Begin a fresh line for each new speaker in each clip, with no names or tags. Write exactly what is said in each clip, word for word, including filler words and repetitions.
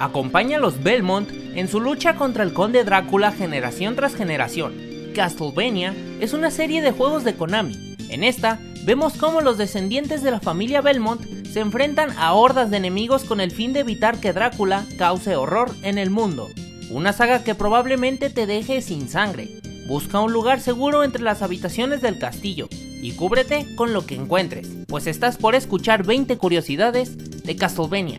Acompaña a los Belmont en su lucha contra el Conde Drácula generación tras generación. Castlevania es una serie de juegos de Konami. En esta, vemos cómo los descendientes de la familia Belmont se enfrentan a hordas de enemigos con el fin de evitar que Drácula cause horror en el mundo. Una saga que probablemente te deje sin sangre. Busca un lugar seguro entre las habitaciones del castillo y cúbrete con lo que encuentres, pues estás por escuchar veinte curiosidades de Castlevania.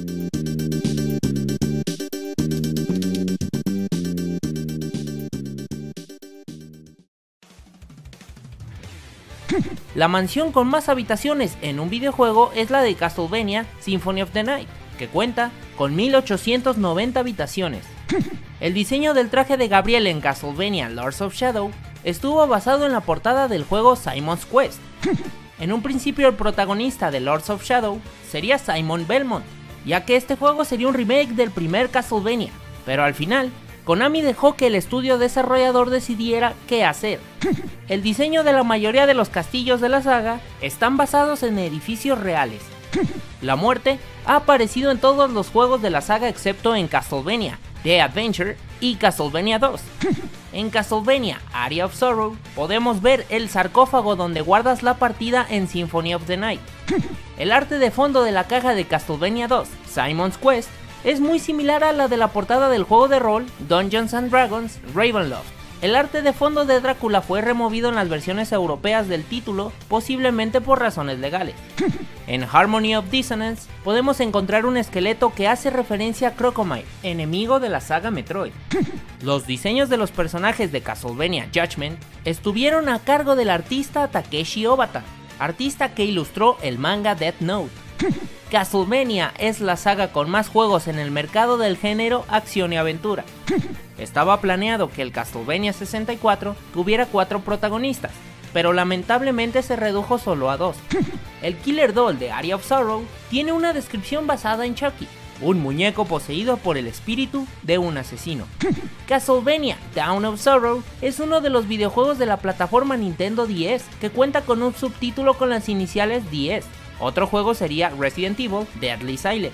La mansión con más habitaciones en un videojuego es la de Castlevania Symphony of the Night, que cuenta con mil ochocientas noventa habitaciones. El diseño del traje de Gabriel en Castlevania Lords of Shadow estuvo basado en la portada del juego Simon's Quest. En un principio el protagonista de Lords of Shadow sería Simon Belmont, ya que este juego sería un remake del primer Castlevania, pero al final Konami dejó que el estudio desarrollador decidiera qué hacer. El diseño de la mayoría de los castillos de la saga están basados en edificios reales. La muerte ha aparecido en todos los juegos de la saga excepto en Castlevania The Adventure y Castlevania dos. En Castlevania Area of Sorrow podemos ver el sarcófago donde guardas la partida en Symphony of the Night. El arte de fondo de la caja de Castlevania dos, Simon's Quest, es muy similar a la de la portada del juego de rol Dungeons and Dragons Ravenloft. El arte de fondo de Drácula fue removido en las versiones europeas del título, posiblemente por razones legales. En Harmony of Dissonance podemos encontrar un esqueleto que hace referencia a Crocomire, enemigo de la saga Metroid. Los diseños de los personajes de Castlevania Judgment estuvieron a cargo del artista Takeshi Obata, artista que ilustró el manga Death Note. Castlevania es la saga con más juegos en el mercado del género acción y aventura. Estaba planeado que el Castlevania sesenta y cuatro tuviera cuatro protagonistas, pero lamentablemente se redujo solo a dos. El Killer Doll de Area of Sorrow tiene una descripción basada en Chucky, un muñeco poseído por el espíritu de un asesino. Castlevania Dawn of Sorrow es uno de los videojuegos de la plataforma Nintendo D S que cuenta con un subtítulo con las iniciales D S. Otro juego sería Resident Evil Deadly Silence.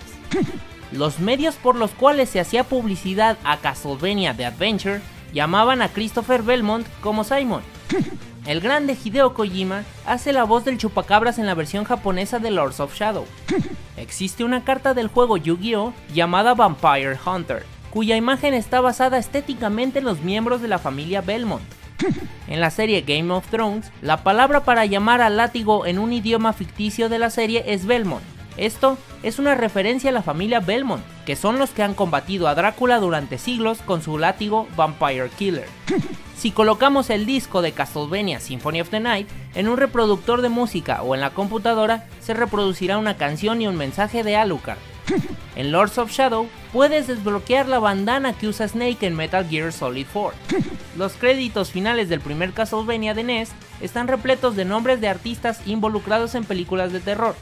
Los medios por los cuales se hacía publicidad a Castlevania The Adventure llamaban a Christopher Belmont como Simon. El grande Hideo Kojima hace la voz del chupacabras en la versión japonesa de Lords of Shadow. Existe una carta del juego Yu-Gi-Oh! Llamada Vampire Hunter, cuya imagen está basada estéticamente en los miembros de la familia Belmont. En la serie Game of Thrones, la palabra para llamar al látigo en un idioma ficticio de la serie es Belmont. Esto es una referencia a la familia Belmont, que son los que han combatido a Drácula durante siglos con su látigo Vampire Killer. Si colocamos el disco de Castlevania Symphony of the Night en un reproductor de música o en la computadora, se reproducirá una canción y un mensaje de Alucard. En Lords of Shadow puedes desbloquear la bandana que usa Snake en Metal Gear Solid cuatro. Los créditos finales del primer Castlevania de N E S están repletos de nombres de artistas involucrados en películas de terror.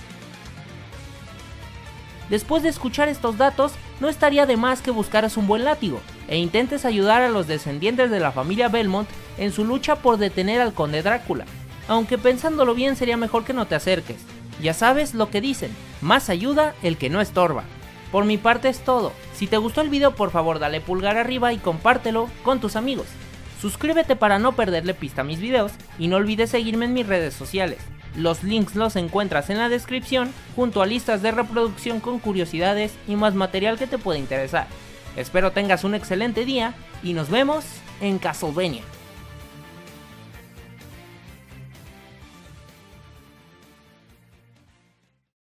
Después de escuchar estos datos, no estaría de más que buscaras un buen látigo e intentes ayudar a los descendientes de la familia Belmont en su lucha por detener al Conde Drácula, aunque pensándolo bien sería mejor que no te acerques. Ya sabes lo que dicen, más ayuda el que no estorba. Por mi parte es todo. Si te gustó el video, por favor dale pulgar arriba y compártelo con tus amigos. Suscríbete para no perderle pista a mis videos y no olvides seguirme en mis redes sociales. Los links los encuentras en la descripción junto a listas de reproducción con curiosidades y más material que te puede interesar. Espero tengas un excelente día y nos vemos en Castlevania.